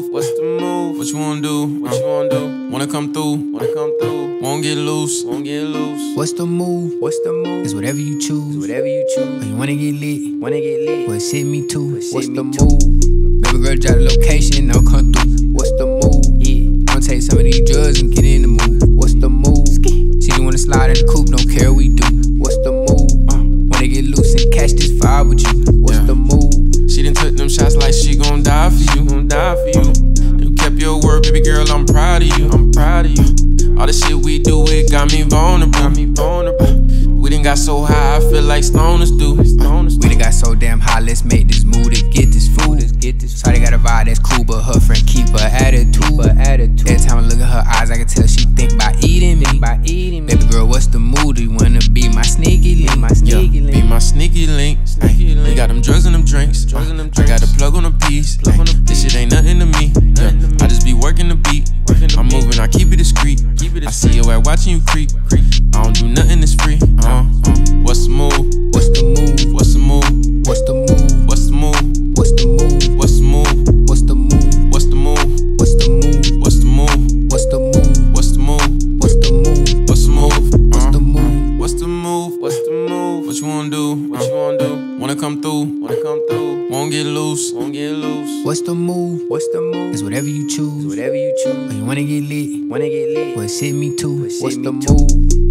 move? What's the move? What you wanna do? What you wanna do? Wanna come through? Wanna come through? Won't get loose? Won't get loose? What's the move? What's the move? It's whatever you choose. Whatever you choose. Or you wanna get lit? Wanna get lit? Well, it's hit me too. What's the move? Baby girl, drop the location, I'll come through. What's the move? Yeah, I'ma take some of these drugs and get in the mood. What's the move? She just wanna slide in the coupe, don't care what we do. What's the move? Wanna get loose and catch this vibe with you. What's the move? She done took them shots like she gon' die for you. Gon' die for you. You kept your word, baby girl, I'm proud of you. I'm proud of you. All the shit we do, it got me vulnerable. We done got so high, I feel like stoners do. We done got so damn high, let's make this move to get this food. Shawty got a vibe that's cool, but her friend keep her attitude. Every time I look at her eyes, I can tell she think about eating me. Baby girl, what's the mood? Do you wanna be my sneaky link? Be my sneaky link. We got them drugs and them drinks. I got a plug on a piece. This shit ain't nothing to me. I just be working the beat. I'm moving, I keep it discreet. I see your ass watching you creep. I don't do nothing that's free. What's the move? What's the move? What's the move? What's the move? What's the move? What's the move? What's the move? What's the move? What's the move? What's the move? What's the move? What's the move? What's the move? What's the move? What's the move? What's the move? What's the move? What's the move? What you wanna do? What you wanna do? Wanna come through? Wanna come through? Won't get loose? Won't get loose? What's the move? What's the move? It's whatever you choose. Whatever you Or choose. you wanna get lit? Wanna get lit? Well, it's hit me too. What's the move?